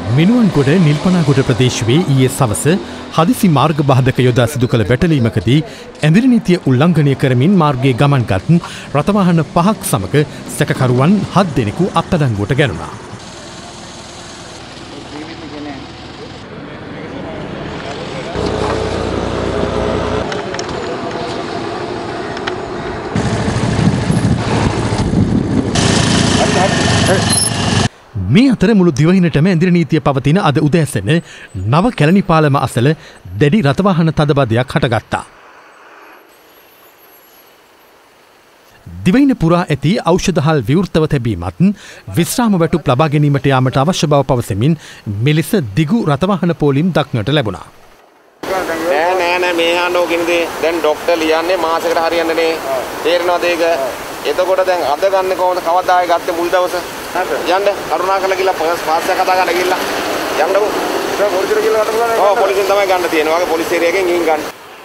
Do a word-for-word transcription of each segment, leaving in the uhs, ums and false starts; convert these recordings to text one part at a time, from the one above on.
මිනුවන්ගොඩ නිල්පනාගොඩ ප්‍රදේශයේ ඊයේ සවස හදිසි මාර්ග බාධක යොදා සිදු කළ වැටලීමකදී ඇඳිරි නීතිය උල්ලංඝනය කරමින් මාර්ගයේ ගමන්ගත් රථවාහන පහක් සමග සැකකරුවන් හත් දෙනෙකු අත්අඩංගුවට ගැනුණා. මේ අතර මුළු දිවයිනටම ඇඳිරි නීතිය පවතින අද උදෑසන නව කැලණිපාලම අසල දැඩි රථවාහන තදබදයක් හටගත්තා. දිවයින පුරා ඇති ඖෂධහල් විවෘතව තැබීමත් විශ්‍රාම වැටුප් ලබා ගැනීමට යාමට අවශ්‍ය බව පවසමින් මෙලෙස දිගු රථවාහන පෝලිම් දක්නට ලැබුණා. නෑ නෑ නෑ මේ ආනෝකින්ද දැන් ડોක්ටර් ලියන්නේ මාසෙකට හරියන්නේ තේරෙනවද ඒක? එතකොට දැන් අද ගන්න කොහොමද කවදා ආයෙ ගත්තේ මුල් දවස? යන්න කරුණාකරලා ගිහලා පාස්යක් කතා කරලා ගිහලා යන්නකෝ. ඒක පොලිසියට ගිහලා වට බලන්න. ඔව් පොලිසියෙන් තමයි ගන්න තියෙන්නේ. වගේ පොලිස් ඒරියාවකින් ගිහින් ගන්න.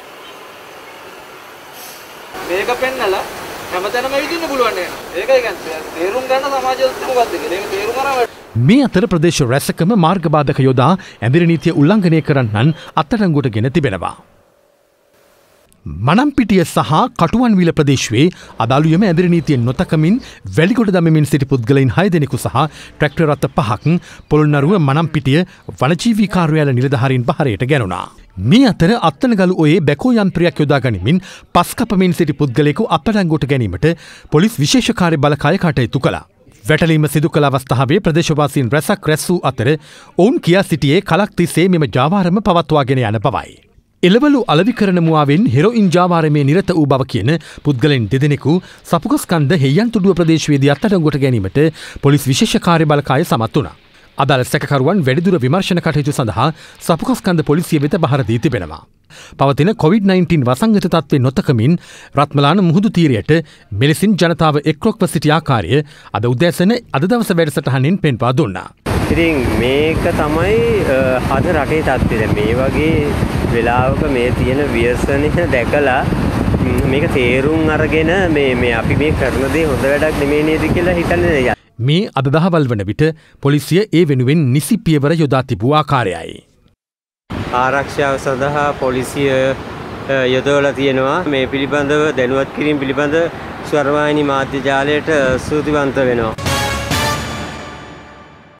මේක පෙන්නලා හැමතැනම විදින්න පුළුවන් නේ. ඒකයි කියන්නේ. තේරුම් ගන්න සමාජයත් මොකක්ද කියලා. ඒක තේරුම් ගන්න. මේ අතර ප්‍රදේශ රැසකම මාර්ග බාධක යොදා ඇඳිරි නීතිය උල්ලංඝනය කරන්නන් අත්අඩංගුවට ගෙන තිබෙනවා. මනම්පිටිය සහ කටුවන්විල ප්‍රදේශයේ අදාළුයම ඇඳිරි නීතිය නොතකමින් වැලිගොඩ දමමින් සිටි පුද්ගලයින් හය දෙනෙකු සහ ට්‍රැක්ටර් රථ පහක් පොළොන්නරුව මනම්පිටිය වනජීවී කාර්යාල නිලධාරීන් බහරයට ගැනුණා. මේ අතර අත්තනගලු ඔයේ බැකෝ යන්ත්‍රයක් යොදා ගනිමින් පස් කපමින් සිටි පුද්ගලයෙකු අත්අඩංගුවට ගැනීමට පොලිස් විශේෂ කාර්ය බලකාය කටයුතු කළා. වැටලීම සිදු කළ අවස්ථාවේ ප්‍රදේශවාසීන් රැසක් රැස් වූ අතර ඔවුන් කියා සිටියේ කලක් තිස්සේ මෙම ජාවාරම පවත්වාගෙන යන බවයි. එළවලු අලවිකරන මුවාවෙන් හෙරොයින් ජාවාරමේ නිරත වූ බව කියන පුද්ගලයන් දෙදෙනෙකු සපුකස්කන්ද හෙයන්තුඩුව ප්‍රදේශයේදී අත්අඩංගුවට ගැනීමට පොලිස් විශේෂ කාර්ය බලකාය සමත් වුණා. අදාළ සැකකරුවන් වැඩිදුර විමර්ශන කටයුතු සඳහා සපුකස්කන්ද පොලිසිය වෙත බහර දී තිබෙනවා. පවතින කොවිඩ් නයින්ටීන් වසංගත තත්ත්වය නොතකමින් රත්මලාන මුහුදු තීරයට මෙලෙසින් ජනතාව එක්රොක්ව සිටි ආකාරය අද උදෑසන අද දවස වැඩසටහනින් පෙන්වා දුන්නා. ඉතින් මේක තමයි අද රටේ තත්ත්වය. මේ වගේ වෙලාවක මේ තියෙන ව්‍යසනය දැකලා මේක තේරුම් අරගෙන මේ මේ අපි මේ කරන දේ හොඳ වැඩක් නෙමෙයි නේද කියලා හිතන්නේ. මේ අද දහවල් වන විට පොලිසිය ඒ වෙනුවෙන් නිසි පියවර යොදා තිබූ ආකාරයයි. ආරක්ෂාව සඳහා පොලිසිය යොදවලා තියෙනවා. මේ පිළිබඳව දැනුවත් කිරීම පිළිබඳ ස්වරවාහිනී මාධ්‍ය ජාලයට ස්තුතිවන්ත වෙනවා.